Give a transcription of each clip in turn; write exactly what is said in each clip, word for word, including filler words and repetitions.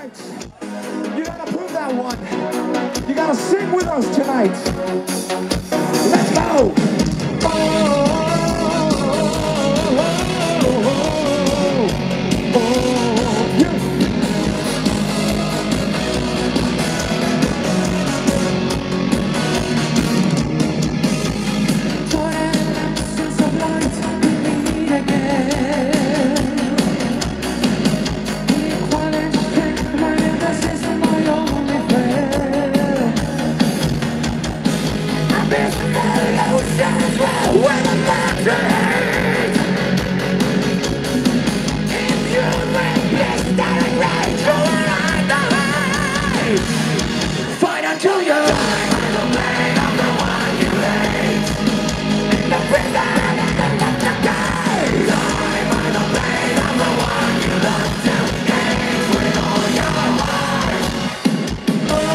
tonight. You gotta prove that one. You gotta sing with us tonight. Let's go. Oh, oh, oh, oh, you. Since the light we meet again. Equal strength, my emphasis, my only friend. I've been illusions when I'm back to hate. If you live this static rage, you will not die. Fight until you die by the blade of the one you hate. In the prison and the left to die. Die by the blade of the one you love to hate with all your heart. Oh, oh,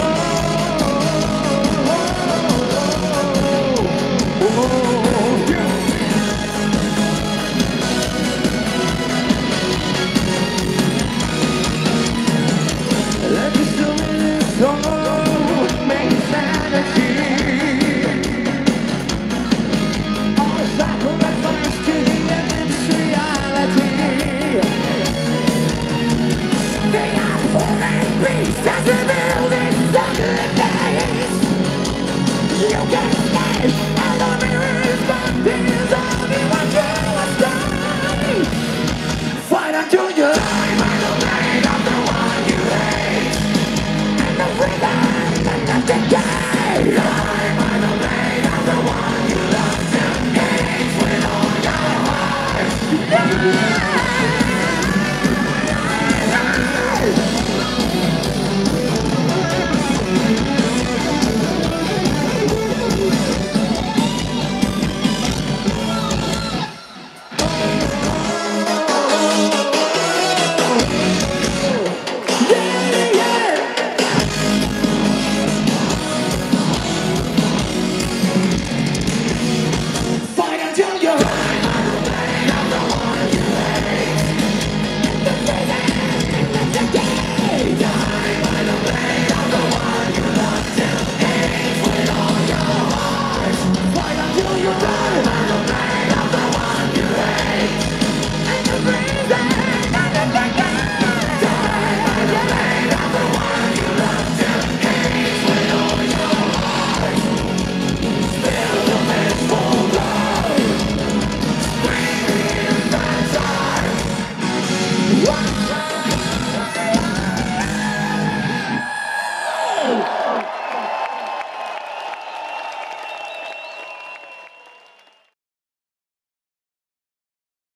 oh, oh, oh, yeah. Let me show you this song, make sanity. All sacrifice to the endless reality. They are falling beasts as we build this ugly days. You can escape, and the mirrors but these of you are true as die. Fight until you die.